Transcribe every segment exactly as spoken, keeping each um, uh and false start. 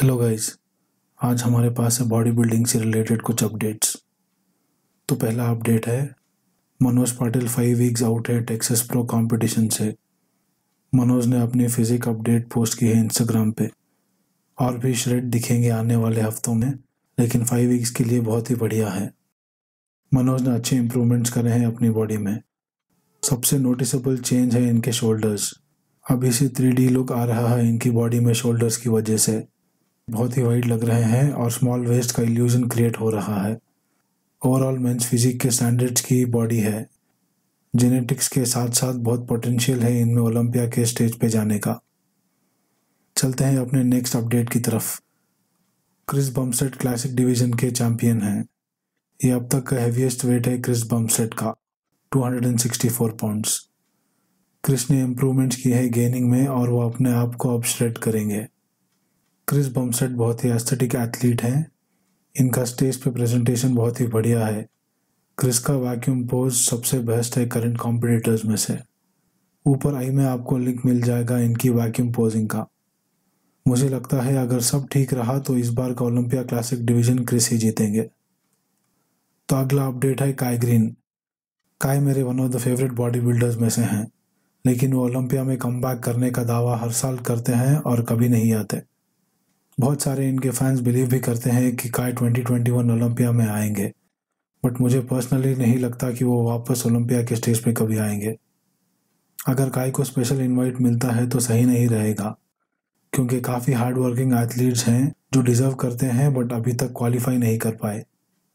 Hello guys, आज हमारे पास है बॉडी बिल्डिंग से रिलेटेड कुछ अपडेट्स। तो पहला अपडेट है, Manoj Patil five weeks out है टेक्सास प्रो कंपटीशन से। मनोज ने अपनी फिजिक अपडेट पोस्ट की है इंस्टाग्राम पे। और भी श्रेड दिखेंगे आने वाले हफ्तों में, लेकिन फाइव वीक्स के लिए बहुत ही बढ़िया है। मनोज ने अच्छे इंप्रूवमेंट्स करे हैं अपनी बॉडी में। सबसे नोटिसेबल चेंज है इनके शोल्डर्स। अभी से थ्री डी लुक आ रहा है इनकी बॉडी में शोल्डर्स की वजह से। बहुत ही वाइड लग रहे हैं और स्मॉल वेस्ट का इल्यूजन क्रिएट हो रहा है। ओवरऑल मेंस फिजिक के स्टैंडर्ड्स की बॉडी है। जेनेटिक्स के साथ साथ बहुत पोटेंशियल है इनमें ओलंपिया के स्टेज पे जाने का। चलते हैं अपने नेक्स्ट अपडेट की तरफ। क्रिस बमस्टेड क्लासिक डिवीजन के चैंपियन हैं। ये अब तक का हेवीएस्ट वेट है क्रिस बमस्टेड का, two hundred sixty four pounds. Chris ने इम्प्रूवमेंट्स की है गेनिंग में और वो अपने आप को अब श्रेड करेंगे। क्रिस बमस्टेड बहुत ही एस्थेटिक एथलीट हैं। इनका स्टेज पे प्रेजेंटेशन बहुत ही बढ़िया है। क्रिस का वैक्यूम पोज सबसे बेस्ट है करंट कॉम्पिटिटर्स में से। ऊपर आई में आपको लिंक मिल जाएगा इनकी वैक्यूम पोजिंग का। मुझे लगता है अगर सब ठीक रहा तो इस बार का ओलंपिया क्लासिक डिवीजन क्रिस ही जीतेंगे। तो अगला अपडेट है काई ग्रीन। काई मेरे one of the favourite body builders में से हैं, लेकिन वो ओलंपिया में कमबैक करने का दावा हर साल करते हैं और कभी नहीं आते। बहुत सारे इनके फैंस बिलीव भी करते हैं कि काई ट्वेंटी ट्वेंटी वन ओलंपिया में आएंगे, बट मुझे पर्सनली नहीं लगता कि वो वापस ओलंपिया के स्टेज पे कभी आएंगे। अगर काई को स्पेशल इनवाइट मिलता है तो सही नहीं रहेगा, क्योंकि काफ़ी हार्ड वर्किंग एथलीट्स हैं जो डिजर्व करते हैं बट अभी तक क्वालिफाई नहीं कर पाए।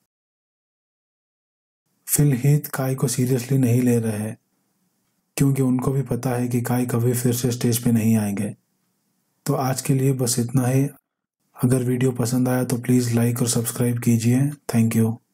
फिल हीथ काई को सीरियसली नहीं ले रहे हैं, क्योंकि उनको भी पता है कि काई कभी फिर से स्टेज पे नहीं आएंगे। तो आज के लिए बस इतना ही। अगर वीडियो पसंद आया तो प्लीज़ लाइक और सब्सक्राइब कीजिए। Thank you.